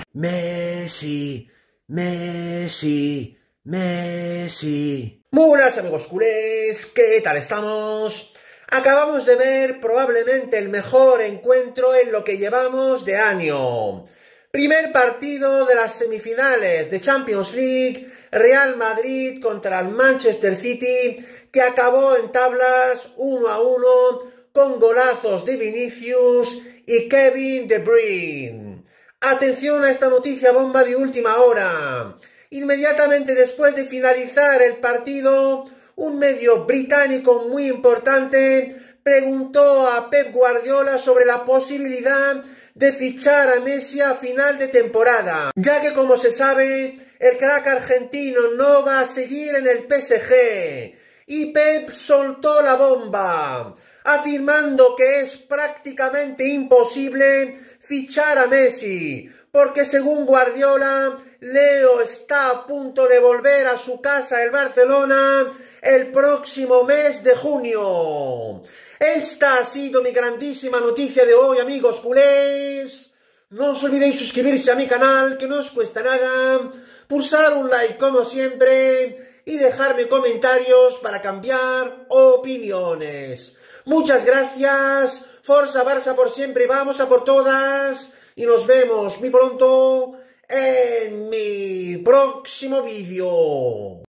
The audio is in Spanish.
Messi, Messi, Messi. Muy buenas amigos culés, ¿qué tal estamos? Acabamos de ver probablemente el mejor encuentro en lo que llevamos de año. Primer partido de las semifinales de Champions League, Real Madrid contra el Manchester City, que acabó en tablas 1-1 con golazos de Vinicius y Kevin De Bruyne. Atención a esta noticia bomba de última hora. Inmediatamente después de finalizar el partido, un medio británico muy importante preguntó a Pep Guardiola sobre la posibilidad de fichar a Messi a final de temporada, ya que como se sabe, el crack argentino no va a seguir en el PSG. Y Pep soltó la bomba, afirmando que es prácticamente imposible fichar a Messi, porque según Guardiola, Leo está a punto de volver a su casa, el Barcelona, el próximo mes de junio. Esta ha sido mi grandísima noticia de hoy, amigos culés. No os olvidéis suscribirse a mi canal, que no os cuesta nada, pulsar un like como siempre y dejarme comentarios para cambiar opiniones. Muchas gracias, Forza Barça por siempre, vamos a por todas y nos vemos muy pronto en mi próximo vídeo.